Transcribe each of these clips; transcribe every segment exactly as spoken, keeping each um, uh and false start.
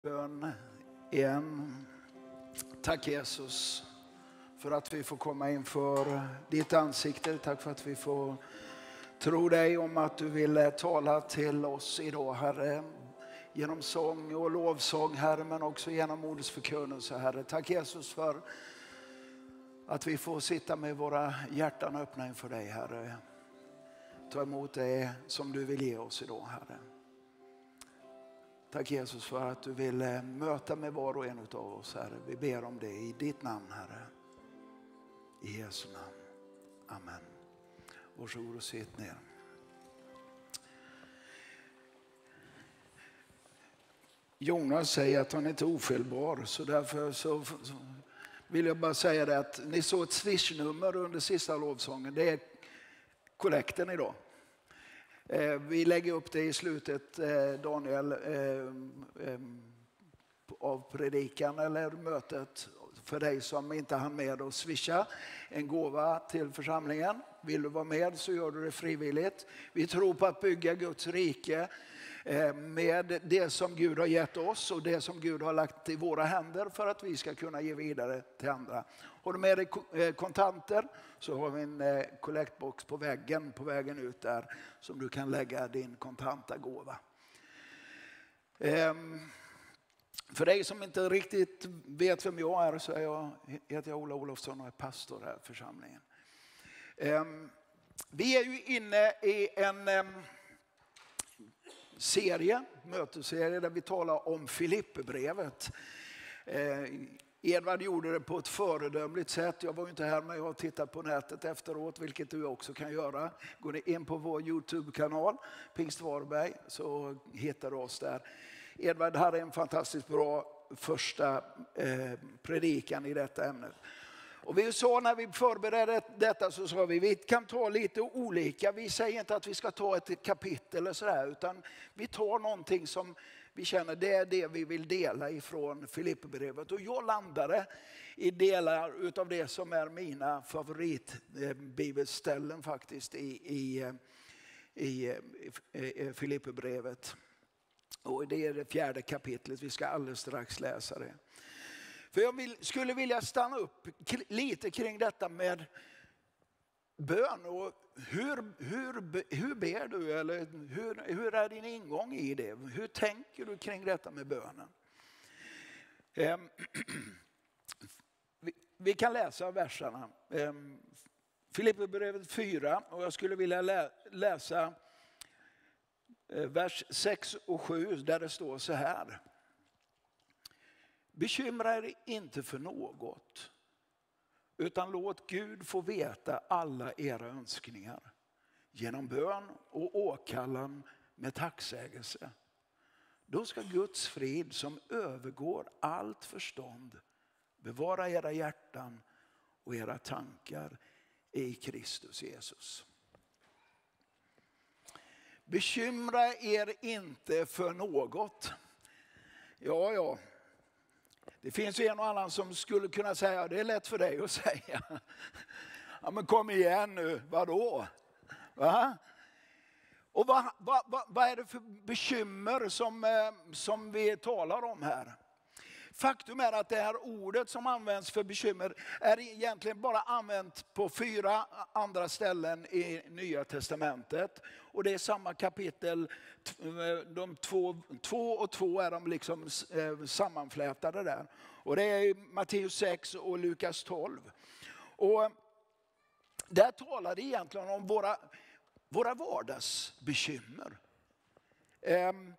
Bön igen. Tack Jesus för att vi får komma inför ditt ansikte. Tack för att vi får tro dig om att du vill tala till oss idag, Herre. Genom sång och lovsång, Herre, men också genom ordets förkunnelse, Herre. Tack Jesus för att vi får sitta med våra hjärtan öppna inför dig, Herre. Ta emot det som du vill ge oss idag, Herre. Tack Jesus för att du vill möta med var och en av oss, Herre. Vi ber om det i ditt namn, Herre. I Jesu namn. Amen. Varsågod och sitt ner. Jonas säger att han inte är ofelbar, så därför så, så vill jag bara säga det att ni såg ett swishnummer under sista lovsången. Det är kollekten idag. Vi lägger upp det i slutet, Daniel, av predikan eller mötet för dig som inte hann med att swisha en gåva till församlingen. Vill du vara med så gör du det frivilligt. Vi tror på att bygga Guds rike med det som Gud har gett oss och det som Gud har lagt i våra händer för att vi ska kunna ge vidare till andra. Har du med dig kontanter så har vi en kollektbox på väggen, på vägen ut där, som du kan lägga din kontanta gåva. För dig som inte riktigt vet vem jag är så är jag, heter jag Ola Olofsson och är pastor här i församlingen. Vi är ju inne i en serie, mötesserie där vi talar om Filipperbrevet. Edvard gjorde det på ett föredömligt sätt. Jag var ju inte här, men jag har tittat på nätet efteråt, vilket du också kan göra. Går ni in på vår YouTube-kanal, Pingst Varberg, så hittar du oss där. Edvard hade en fantastiskt bra första eh, predikan i detta ämne. Och vi sa när vi förberedde detta så sa vi vi kan ta lite olika. Vi säger inte att vi ska ta ett kapitel eller sådär, utan vi tar någonting som vi känner det är det vi vill dela ifrån Filipperbrevet. Och jag landade i delar utav det som är mina favoritbibelställen faktiskt i, i, i, i Filipperbrevet. Och det är det fjärde kapitlet, vi ska alldeles strax läsa det. För jag vill, skulle vilja stanna upp lite kring detta med bön och hur, hur, hur ber du eller hur, hur är din ingång i det? Hur tänker du kring detta med bönen? Um, vi, vi kan läsa verserna. Um, Filipperbrevet fyra och jag skulle vilja lä, läsa uh, vers sex och sju där det står så här. Bekymra er inte för något, utan låt Gud få veta alla era önskningar genom bön och åkallan med tacksägelse. Då ska Guds frid som övergår allt förstånd bevara era hjärtan och era tankar i Kristus Jesus. Bekymra er inte för något. Ja, ja. Det finns ju en och annan som skulle kunna säga, det är lätt för dig att säga. Ja men kom igen nu, vadå? Va? Och vad, vad, vad, vad är det för bekymmer som, som vi talar om här? Faktum är att det här ordet som används för bekymmer är egentligen bara använt på fyra andra ställen i Nya Testamentet. Och det är samma kapitel, de två, två och två är de liksom sammanflätade där. Och det är Matteus sex och Lukas tolv. Och där talar det egentligen om våra, våra vardagsbekymmer. Ehm,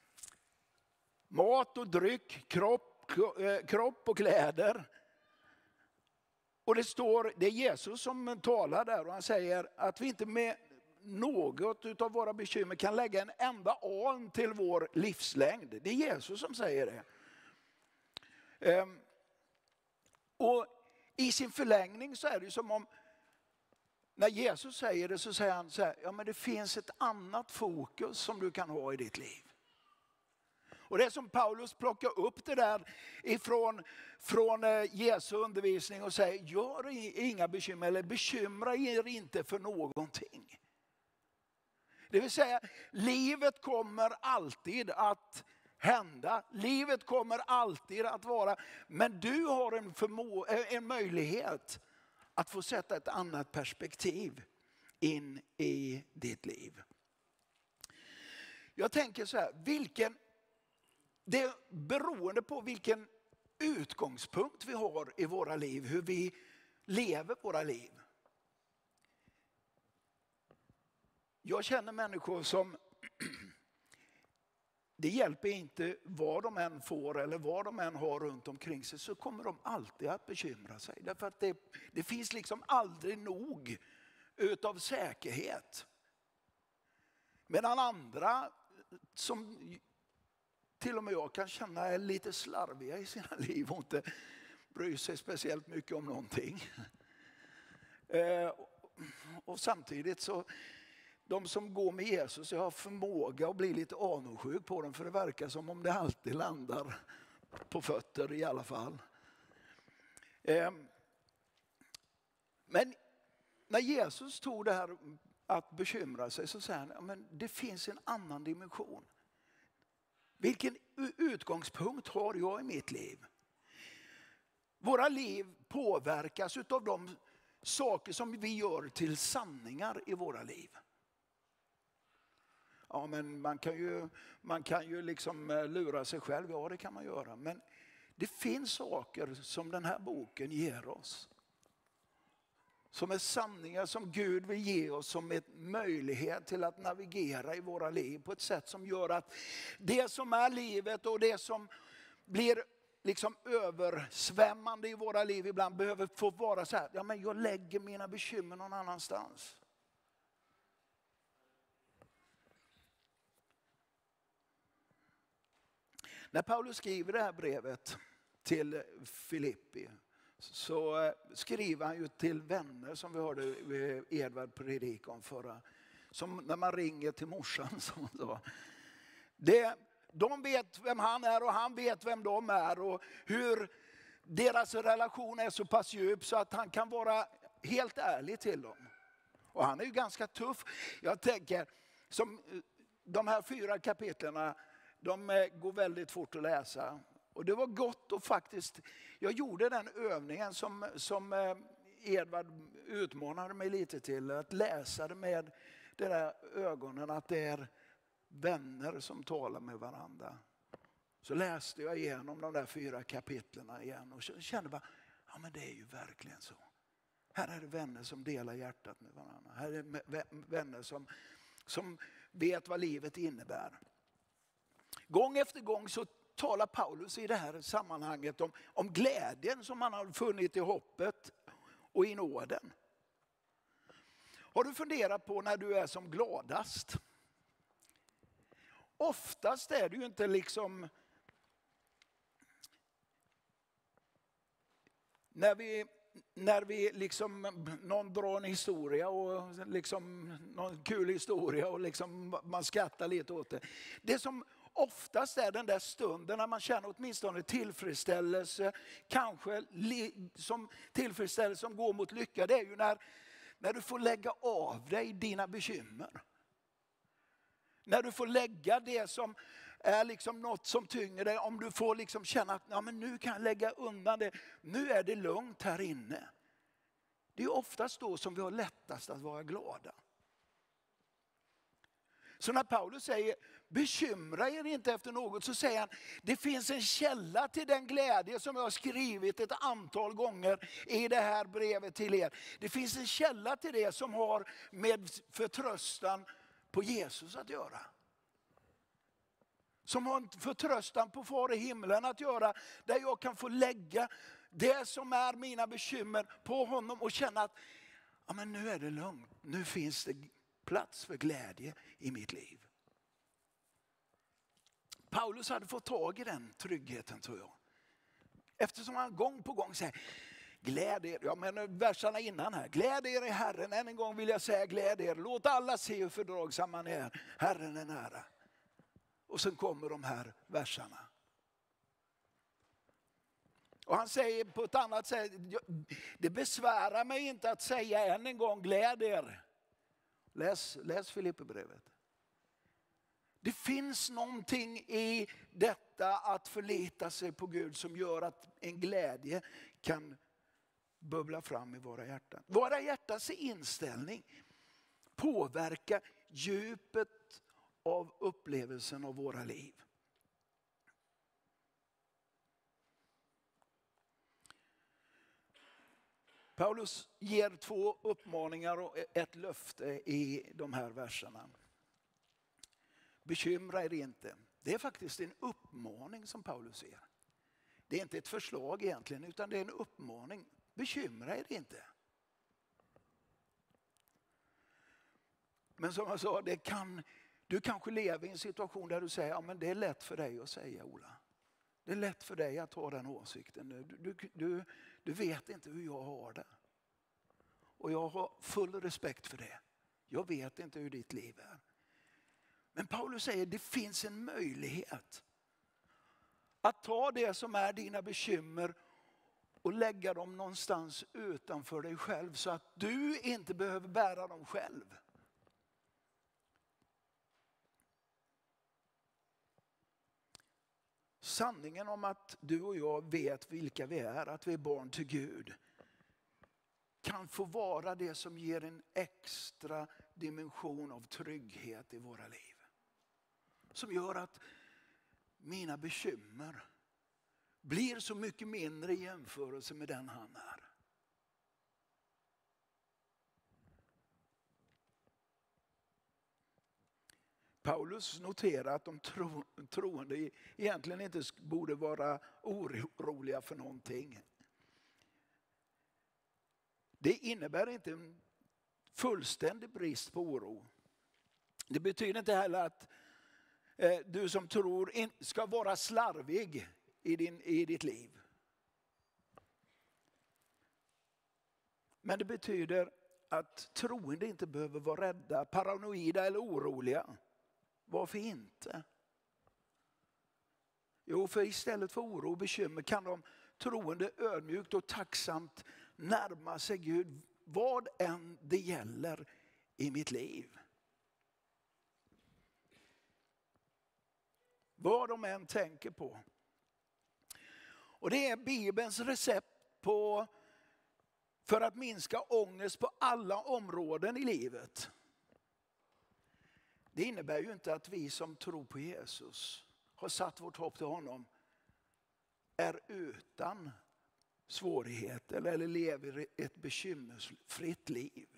mat och dryck, kropp. kropp och kläder. Och det står, det är Jesus som talar där och han säger att vi inte med något av våra bekymmer kan lägga en enda an till vår livslängd. Det är Jesus som säger det. Um, och i sin förlängning så är det som om när Jesus säger det så säger han så här, ja men det finns ett annat fokus som du kan ha i ditt liv. Och det är som Paulus plockar upp det där ifrån från Jesu undervisning och säger, gör inga bekymmer eller bekymra er inte för någonting. Det vill säga, livet kommer alltid att hända. Livet kommer alltid att vara. Men du har en, förmå- en möjlighet att få sätta ett annat perspektiv in i ditt liv. Jag tänker så här, vilken, det är beroende på vilken utgångspunkt vi har i våra liv, hur vi lever våra liv. Jag känner människor som, det hjälper inte vad de än får eller vad de än har runt omkring sig, så kommer de alltid att bekymra sig. Därför att det, det finns liksom aldrig nog utav säkerhet. Medan andra, som till och med jag kan känna är lite slarviga i sina liv och inte bryr sig speciellt mycket om någonting. Eh, och samtidigt så, de som går med Jesus, jag har förmåga att bli lite avundsjuk på dem, för det verkar som om det alltid landar på fötter i alla fall. Eh, men när Jesus tog det här att bekymra sig, så säger han, men det finns en annan dimension. Vilken utgångspunkt har jag i mitt liv? Våra liv påverkas av de saker som vi gör till sanningar i våra liv. Ja, men man kan ju, man kan ju liksom lura sig själv, ja det kan man göra. Men det finns saker som den här boken ger oss. Som är sanningar som Gud vill ge oss som en möjlighet till att navigera i våra liv på ett sätt som gör att det som är livet och det som blir liksom översvämmande i våra liv ibland behöver få vara så här, ja men jag lägger mina bekymmer någon annanstans. När Paulus skriver det här brevet till Filippi, så skriver han ju till vänner, som vi hörde Edvard predika om förra. Som när man ringer till morsan. Som så. Det, de vet vem han är och han vet vem de är. Och hur deras relation är så pass djup så att han kan vara helt ärlig till dem. Och han är ju ganska tuff. Jag tänker, som de här fyra kapitlerna, de går väldigt fort att läsa. Och det var gott och faktiskt, jag gjorde den övningen som, som Edvard utmanade mig lite till. Att läsa det med de där ögonen, att det är vänner som talar med varandra. Så läste jag igenom de där fyra kapitlerna igen och kände bara, ja men det är ju verkligen så. Här är det vänner som delar hjärtat med varandra. Här är det vänner som, som vet vad livet innebär. Gång efter gång så talar Paulus i det här sammanhanget om, om glädjen som han har funnit i hoppet och i nåden. Har du funderat på när du är som gladast? Oftast är det ju inte liksom när vi, när vi liksom, någon drar en historia och liksom någon kul historia och liksom man skrattar lite åt det. Det som oftast är den där stunden när man känner åtminstone tillfredsställelse, kanske li, som tillfredsställelse som går mot lycka, det är ju när, när du får lägga av dig dina bekymmer. När du får lägga det som är liksom något som tynger dig, om du får liksom känna att ja, men nu kan jag lägga undan det, nu är det lugnt här inne. Det är oftast då som vi har lättast att vara glada. Så när Paulus säger, bekymra er inte efter något, så säger han, det finns en källa till den glädje som jag har skrivit ett antal gånger i det här brevet till er. Det finns en källa till det som har med förtröstan på Jesus att göra. Som har en förtröstan på Far i himlen att göra, där jag kan få lägga det som är mina bekymmer på honom och känna att ja, men nu är det lugnt, nu finns det plats för glädje i mitt liv. Paulus hade fått tag i den tryggheten, tror jag. Eftersom han gång på gång säger, gläd er, ja men verserna innan här, gläd er i Herren, än en gång vill jag säga gläd er, låt alla se hur fördragsamma ni är, Herren är nära. Och sen kommer de här verserna. Och han säger på ett annat sätt, det besvärar mig inte att säga än en gång gläd er. Läs, läs Filipperbrevet. Det finns någonting i detta att förlita sig på Gud som gör att en glädje kan bubbla fram i våra hjärtan. Våra hjärtas inställning påverkar djupet av upplevelsen av våra liv. Paulus ger två uppmaningar och ett löfte i de här verserna. Bekymra er inte. Det är faktiskt en uppmaning som Paulus ger. Det är inte ett förslag egentligen, utan det är en uppmaning. Bekymra er inte. Men som jag sa, det kan, du kanske lever i en situation där du säger, ja men det är lätt för dig att säga, Ola. Det är lätt för dig att ha den åsikten. Du, du, du, du vet inte hur jag har det. Och jag har full respekt för det. Jag vet inte hur ditt liv är. Men Paulus säger att det finns en möjlighet att ta det som är dina bekymmer och lägga dem någonstans utanför dig själv så att du inte behöver bära dem själv. Sanningen om att du och jag vet vilka vi är, att vi är barn till Gud, kan få vara det som ger en extra dimension av trygghet i våra liv. Som gör att mina bekymmer blir så mycket mindre i jämförelse med den han är. Paulus noterar att de tro, troende egentligen inte borde vara oroliga för någonting. Det innebär inte en fullständig brist på oro. Det betyder inte heller att eh, du som tror in, ska vara slarvig i, din, i ditt liv. Men det betyder att troende inte behöver vara rädda, paranoida eller oroliga. Varför inte? Jo, för istället för oro och bekymmer kan de troende ödmjukt och tacksamt närma sig Gud vad än det gäller i mitt liv. Vad de än tänker på. Och det är Bibelns recept på för att minska ångest på alla områden i livet. Det innebär ju inte att vi som tror på Jesus, har satt vårt hopp till honom, är utan svårigheter eller lever ett bekymmersfritt liv.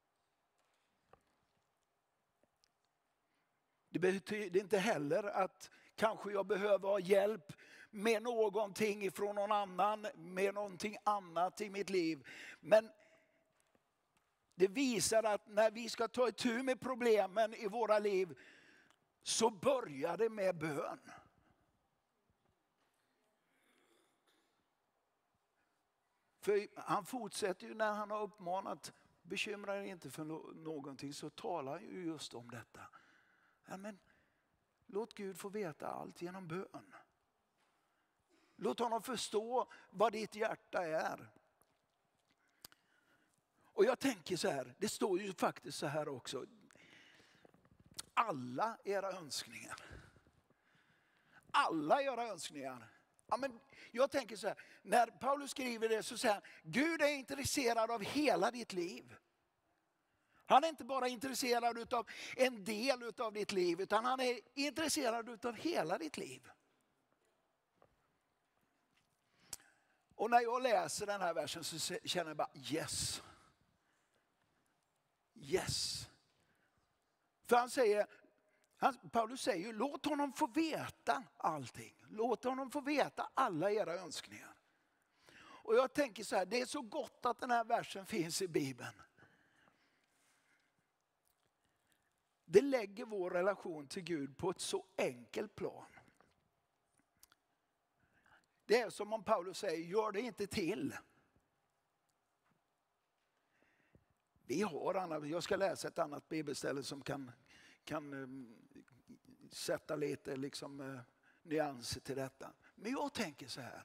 Det betyder inte heller att kanske jag behöver ha hjälp med någonting ifrån någon annan, med någonting annat i mitt liv. Men det visar att när vi ska ta itu med problemen i våra liv så börjar det med bön. För han fortsätter ju när han har uppmanat, bekymra er inte för någonting, så talar han ju just om detta. Ja, men låt Gud få veta allt genom bön. Låt honom förstå vad ditt hjärta är. Och jag tänker så här, det står ju faktiskt så här också. Alla era önskningar. Alla era önskningar. Ja, men jag tänker så här, när Paulus skriver det så säger han, Gud är intresserad av hela ditt liv. Han är inte bara intresserad av en del av ditt liv, utan han är intresserad av hela ditt liv. Och när jag läser den här versen så känner jag bara yes. Yes. För han säger, han, Paulus säger ju, låt honom få veta allting. Låt honom få veta alla era önskningar. Och jag tänker så här, det är så gott att den här versen finns i Bibeln. Det lägger vår relation till Gud på ett så enkelt plan. Det är som om Paulus säger, gör det inte till. Vi har annat, jag ska läsa ett annat bibelställe som kan, kan um, sätta lite liksom, uh, nyanser till detta. Men jag tänker så här.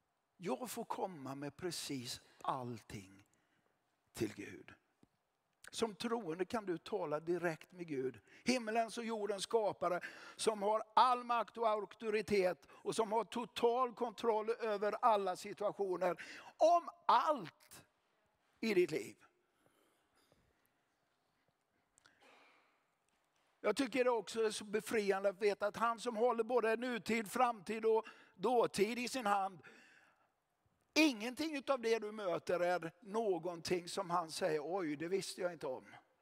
Jag får komma med precis allting till Gud. Som troende kan du tala direkt med Gud. Himmelens och jordens skapare som har all makt och auktoritet och som har total kontroll över alla situationer. Om allt i ditt liv. Jag tycker det också är så befriande att veta att han som håller både nutid, framtid och dåtid i sin hand. Ingenting av det du möter är någonting som han säger, oj, det visste jag inte om.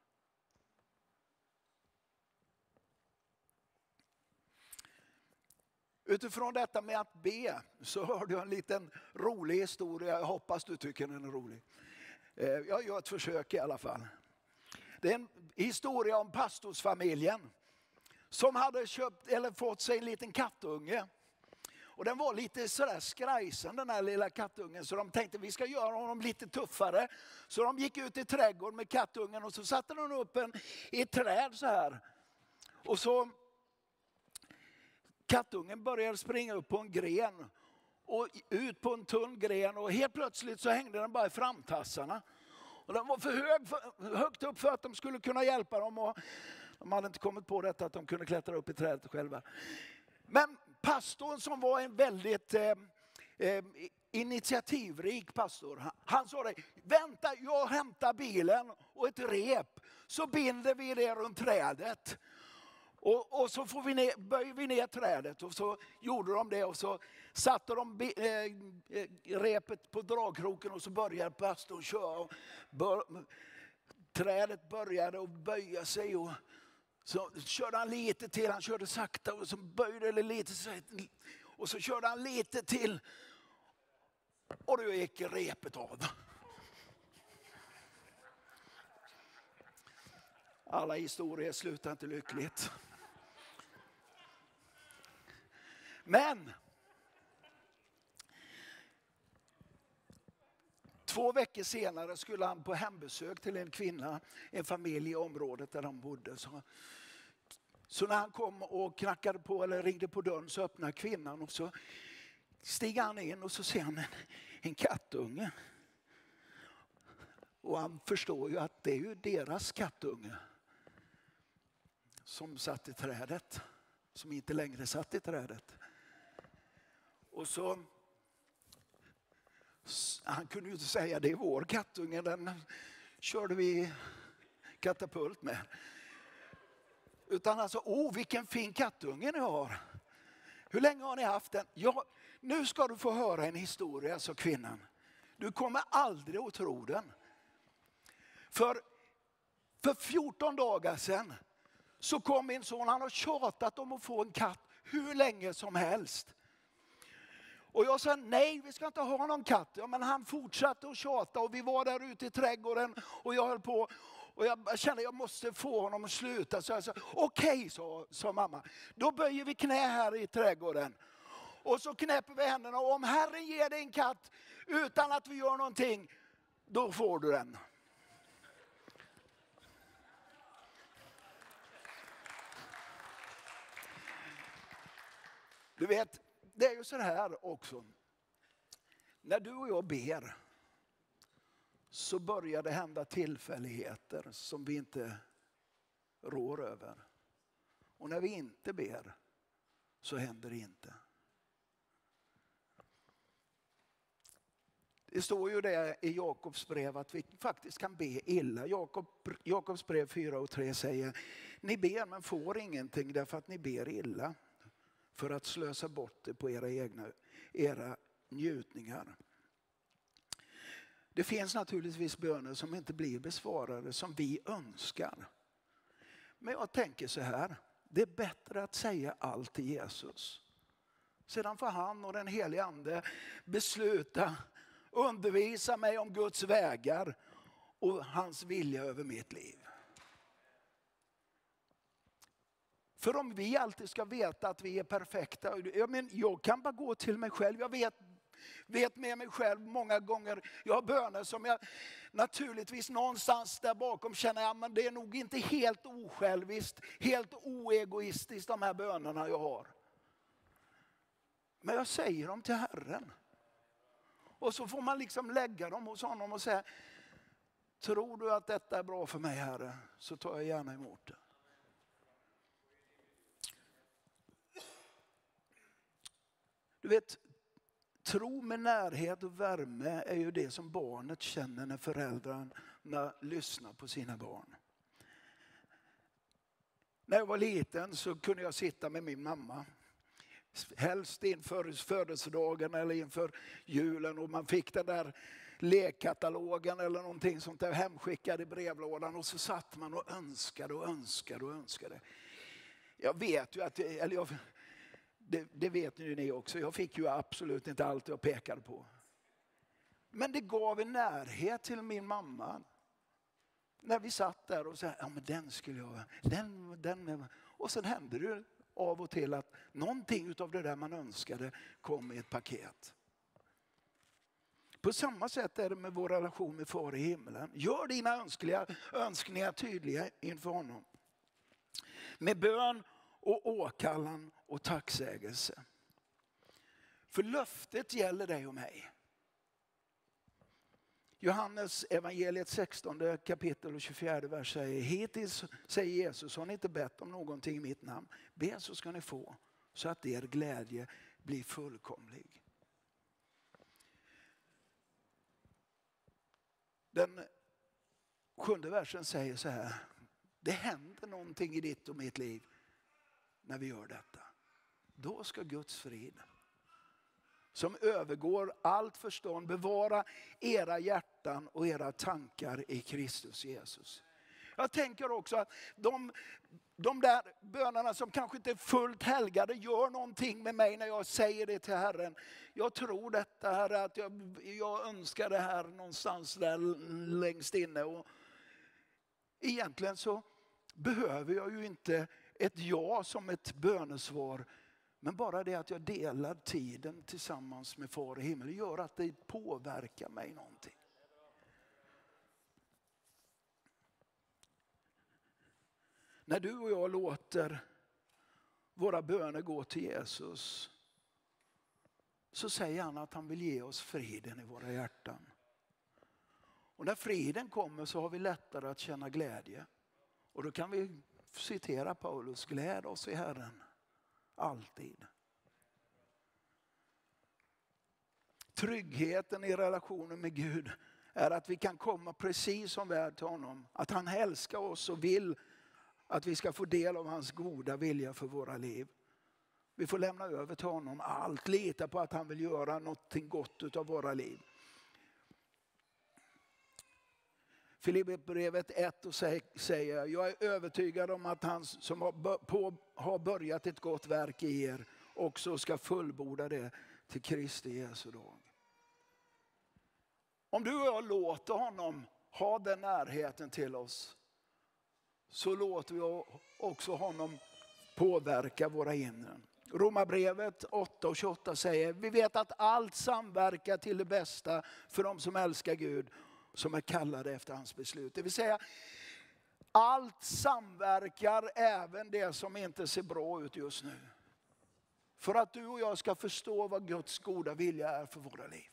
Utifrån detta med att be så hörde jag en liten rolig historia. Jag hoppas du tycker den är rolig. Jag gör ett försök i alla fall. Det är en historia om pastorsfamiljen som hade köpt eller fått sig en liten kattunge. Och den var lite sådär skrajsen, den här lilla kattungen. Så de tänkte vi ska göra honom lite tuffare. Så de gick ut i trädgården med kattungen och så satte de upp en i ett träd så här. Och så kattungen började springa upp på en gren. Och ut på en tunn gren och helt plötsligt så hängde den bara i framtassarna. Och den var för hög, för, högt upp för att de skulle kunna hjälpa dem. Och de hade inte kommit på detta att de kunde klättra upp i trädet själva. Men pastorn som var en väldigt eh, eh, initiativrik pastor. Han, han sa det, vänta jag hämtar bilen och ett rep. Så binder vi det runt trädet. Och, och så får vi ner, böjer vi ner trädet. Och så gjorde de det och så satte de be, eh, repet på dragkroken och så började pastorn köra. Bör, trädet började att böja sig och så körde han lite till, han körde sakta och så böjde det lite och så körde han lite till och då gick repet av. Alla historier slutar inte lyckligt. Men två veckor senare skulle han på hembesök till en kvinna, en familj i området där de bodde. Så, så när han kom och knackade på eller ringde på dörren så öppnade kvinnan och så stiger han in och så ser han en, en kattunge. Och han förstår ju att det är ju deras kattunge som satt i trädet, som inte längre satt i trädet. Och så han kunde ju inte säga det är vår kattunge, den körde vi katapult med. Utan alltså, åh vilken fin kattunge ni har. Hur länge har ni haft den? Ja, nu ska du få höra en historia, sa kvinnan. Du kommer aldrig att tro den. För, för fjorton dagar sedan så kom min son, han har tjatat om att få en katt hur länge som helst. Och jag sa nej, vi ska inte ha någon katt. Ja, men han fortsatte att tjata och vi var där ute i trädgården och jag höll på. Och jag kände att jag måste få honom att sluta. Så jag sa okej, okay, sa, sa mamma. Då böjer vi knä här i trädgården. Och så knäpper vi händerna och om Herren ger dig en katt utan att vi gör någonting, då får du den. Du vet, det är ju så här också. När du och jag ber så börjar det hända tillfälligheter som vi inte rår över. Och när vi inte ber så händer det inte. Det står ju det i Jakobs brev att vi faktiskt kan be illa. Jakob, Jakobs brev fyra och tre säger, ni ber men får ingenting därför att ni ber illa. För att slösa bort det på era egna era njutningar. Det finns naturligtvis böner som inte blir besvarade som vi önskar. Men jag tänker så här. Det är bättre att säga allt till Jesus. Sedan får han och den helige ande besluta, undervisa mig om Guds vägar och hans vilja över mitt liv. För om vi alltid ska veta att vi är perfekta. Jag, men, jag kan bara gå till mig själv. Jag vet, vet med mig själv många gånger. Jag har böner som jag naturligtvis någonstans där bakom känner jag. Men det är nog inte helt osjälviskt. Helt oegoistiskt de här bönerna jag har. Men jag säger dem till Herren. Och så får man liksom lägga dem hos honom och säga. Tror du att detta är bra för mig, Herre, så tar jag gärna emot det. Du vet, tro med närhet och värme är ju det som barnet känner när föräldrarna lyssnar på sina barn. När jag var liten så kunde jag sitta med min mamma. Helst inför födelsedagen eller inför julen, och man fick den där lekkatalogen eller någonting sånt där hemskickad i brevlådan, och så satt man och önskade och önskade och önskade. Jag vet ju att, eller jag, det, det vet ju ni också, jag fick ju absolut inte allt jag pekade på. Men det gav en närhet till min mamma. När vi satt där och sa, ja men den skulle jag, den, den. Och sen hände det av och till att någonting av det där man önskade kom i ett paket. På samma sätt är det med vår relation med Far i himlen. Gör dina önskningar, önskningar tydliga inför honom. Med bön och åkallan och tacksägelse. För löftet gäller dig och mig. Johannes evangeliet sextonde kapitel och tjugofjärde vers säger, hittills säger Jesus, har ni inte bett om någonting i mitt namn, be så ska ni få, så att er glädje blir fullkomlig. Den sjunde versen säger så här, det händer någonting i ditt och mitt liv när vi gör detta. Då ska Guds frid, som övergår allt förstånd, bevara era hjärtan och era tankar i Kristus Jesus. Jag tänker också att de, de där bönerna som kanske inte är fullt helgade gör någonting med mig när jag säger det till Herren. Jag tror detta, Herre, att jag, jag önskar det här någonstans där längst inne. Och egentligen så behöver jag ju inte ett ja som ett bönesvar. Men bara det att jag delar tiden tillsammans med Far i himmelen gör att det påverkar mig någonting. När du och jag låter våra böner gå till Jesus, så säger han att han vill ge oss friden i våra hjärtan. Och när friden kommer så har vi lättare att känna glädje. Och då kan vi citera Paulus, gläd oss i Herren. Alltid. Tryggheten i relationen med Gud är att vi kan komma precis som vi är till honom. Att han älskar oss och vill att vi ska få del av hans goda vilja för våra liv. Vi får lämna över till honom allt, lita på att han vill göra något gott av våra liv. Filipperbrevet ett och säger, jag är övertygad om att han som har börjat ett gott verk i er också ska fullborda det till Kristi Jesu dag. Om du och jag låter honom ha den närheten till oss, så låter vi också honom påverka våra inre. Romarbrevet åtta och tjugoåtta säger, vi vet att allt samverkar till det bästa för de som älskar Gud, som är kallade efter hans beslut. Det vill säga, allt samverkar, även det som inte ser bra ut just nu. För att du och jag ska förstå vad Guds goda vilja är för våra liv.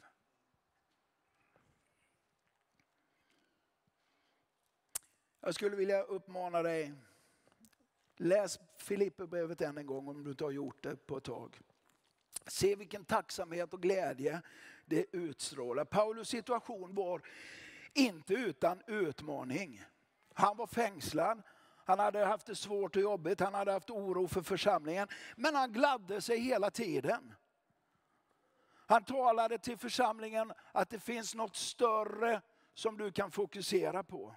Jag skulle vilja uppmana dig, läs Filipperbrevet än en gång om du inte har gjort det på ett tag. Se vilken tacksamhet och glädje det utstrålar. Paulus situation var inte utan utmaning. Han var fängslad. Han hade haft det svårt och jobbigt. Han hade haft oro för församlingen. Men han gladde sig hela tiden. Han talade till församlingen att det finns något större som du kan fokusera på.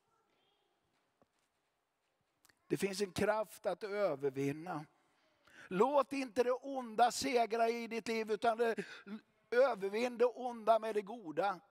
Det finns en kraft att övervinna. Låt inte det onda segra i ditt liv, utan det, övervinn det onda med det goda.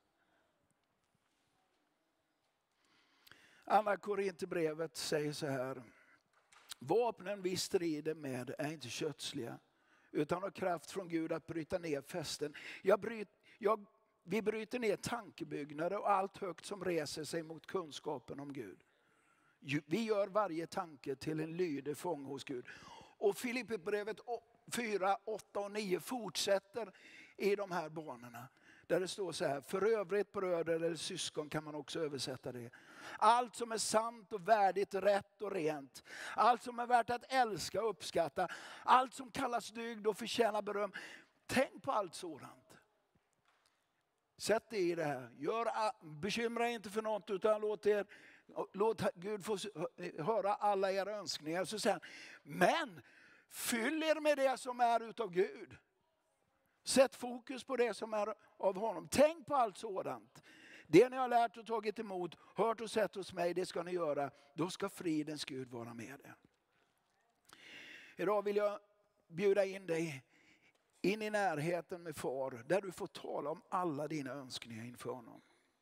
Andra Korinthierbrevet säger så här. Vapnen vi strider med är inte kötsliga, utan har kraft från Gud att bryta ner fästen. Jag bryt, jag, vi bryter ner tankebyggnader och allt högt som reser sig mot kunskapen om Gud. Vi gör varje tanke till en lydig fång hos Gud. Och Filipperbrevet fyra, åtta och nio fortsätter i de här banorna. Där det står så här: för övrigt bröder eller syskon kan man också översätta det. Allt som är sant och värdigt, rätt och rent. Allt som är värt att älska och uppskatta. Allt som kallas dygd och förtjänar beröm. Tänk på allt sådant. Sätt dig i det här. Gör, bekymra inte för något, utan låt, er, låt Gud få höra alla era önskningar. Så säger han, men fyll er med det som är utav Gud. Sätt fokus på det som är av honom. Tänk på allt sådant. Det ni har lärt och tagit emot, hört och sett hos mig, det ska ni göra. Då ska fridens Gud vara med er. Idag vill jag bjuda in dig in i närheten med far, där du får tala om alla dina önskningar inför honom.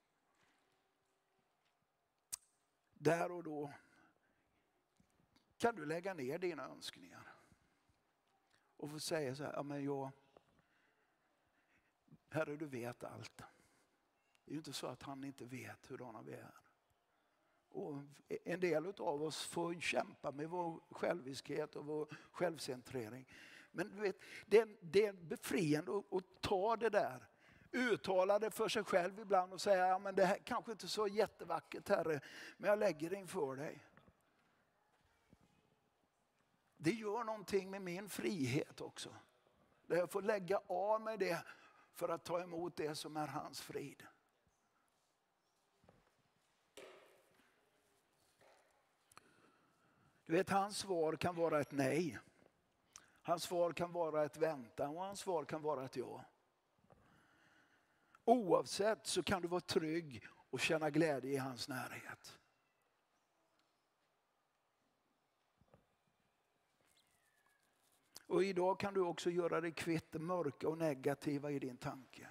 Där och då kan du lägga ner dina önskningar och få säga så här: ja, men jag, Herre, du vet allt. Det är ju inte så att han inte vet hurdana vi är. Och en del av oss får kämpa med vår själviskhet och vår självcentrering. Men du vet, det är, det är befriande att, att ta det där. Uttala det för sig själv ibland och säga: ja, men det här kanske inte är så jättevackert, Herre, men jag lägger det inför dig. Det gör någonting med min frihet också. Där jag får lägga av mig det för att ta emot det som är hans frid. Du vet, hans svar kan vara ett nej. Hans svar kan vara ett vänta och hans svar kan vara ett ja. Oavsett så kan du vara trygg och känna glädje i hans närhet. Och idag kan du också göra dig kvitt det mörka och negativa i din tanke.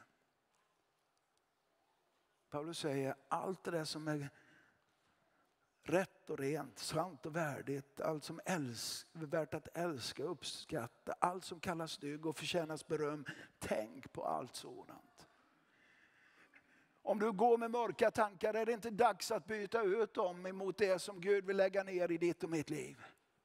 Paulus säger: allt det där som är rätt och rent, sant och värdigt, allt som älsk, är värt att älska och uppskatta, allt som kallas dygd och förtjänas beröm, tänk på allt sådant. Om du går med mörka tankar, är det inte dags att byta ut dem emot det som Gud vill lägga ner i ditt och mitt liv?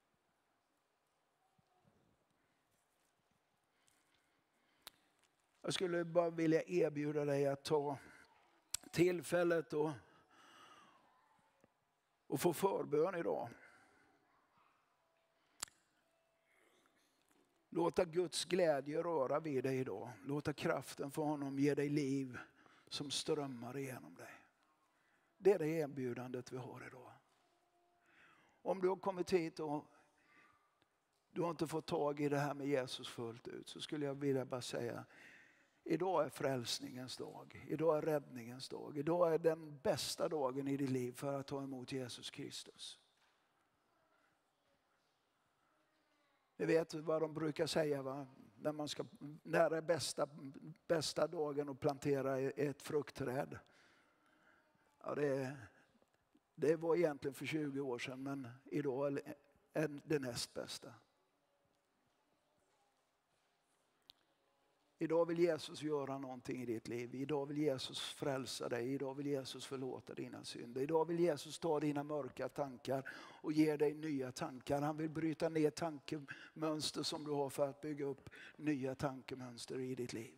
Jag skulle bara vilja erbjuda dig att ta tillfället och, och få förbön idag. Låta Guds glädje röra vid dig idag. Låta kraften för honom ge dig liv som strömmar igenom dig. Det är det erbjudandet vi har idag. Om du har kommit hit och du har inte fått tag i det här med Jesus fullt ut, så skulle jag vilja bara säga: idag är frälsningens dag. Idag är räddningens dag. Idag är den bästa dagen i ditt liv för att ta emot Jesus Kristus. Ni vet vad de brukar säga, va? När man ska, när är bästa, bästa dagen att plantera ett fruktträd? Ja, det, det var egentligen för tjugo år sedan, men idag är det näst bästa. Idag vill Jesus göra någonting i ditt liv. Idag vill Jesus frälsa dig. Idag vill Jesus förlåta dina synder. Idag vill Jesus ta dina mörka tankar och ge dig nya tankar. Han vill bryta ner tankemönster som du har för att bygga upp nya tankemönster i ditt liv.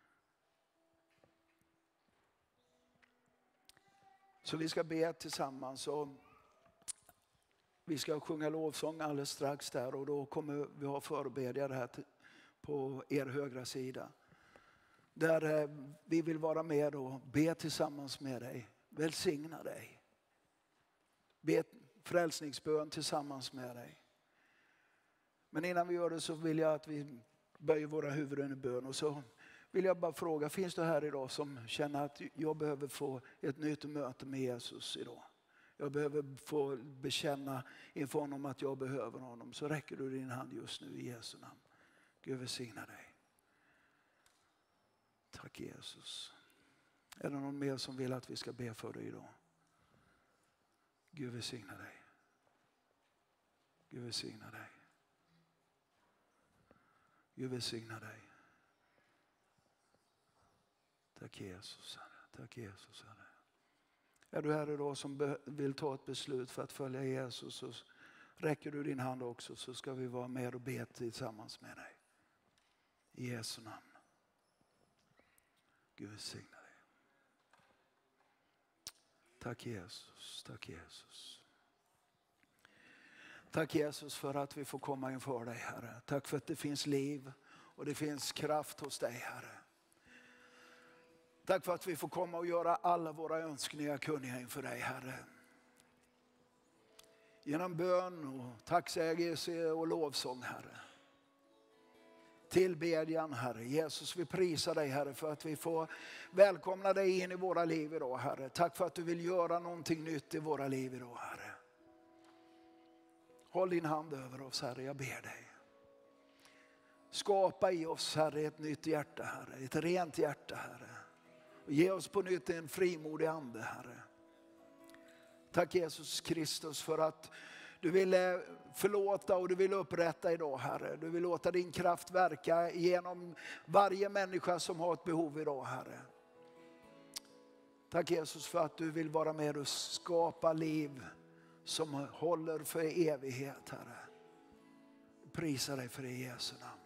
Så vi ska be tillsammans och vi ska sjunga lovsång alldeles strax där, och då kommer vi ha förebedjare här till på er högra sida. Där vi vill vara med och be tillsammans med dig. Välsigna dig. Be frälsningsbön tillsammans med dig. Men innan vi gör det så vill jag att vi böjer våra huvuden i bön. Och så vill jag bara fråga, finns det här idag som känner att jag behöver få ett nytt möte med Jesus idag? Jag behöver få bekänna inför honom att jag behöver honom. Så räcker du din hand just nu i Jesu namn. Gud välsigna dig. Tack Jesus. Är det någon mer som vill att vi ska be för dig idag? Gud välsigna dig. Gud välsigna dig. Gud välsigna dig. Tack Jesus. Tack Jesus. Är du här idag som vill ta ett beslut för att följa Jesus, så räcker du din hand också, så ska vi vara med och be tillsammans med dig. I Jesu namn. Gud välsigna dig. Tack Jesus, tack Jesus. Tack Jesus för att vi får komma inför dig, Herre. Tack för att det finns liv och det finns kraft hos dig, Herre. Tack för att vi får komma och göra alla våra önskningar kunniga inför dig, Herre. Genom bön och tacksägelse och lovsång, Herre. Tillbedjan, Herre. Jesus, vi prisar dig, Herre, för att vi får välkomna dig in i våra liv idag, Herre. Tack för att du vill göra någonting nytt i våra liv idag, Herre. Håll din hand över oss, Herre, jag ber dig. Skapa i oss, Herre, ett nytt hjärta, Herre. Ett rent hjärta, Herre. Och ge oss på nytt en frimodig ande, Herre. Tack Jesus Kristus för att du vill förlåta och du vill upprätta idag, Herre. Du vill låta din kraft verka genom varje människa som har ett behov idag, Herre. Tack Jesus för att du vill vara med och skapa liv som håller för evighet, Herre. Prisa dig för det i Jesu namn.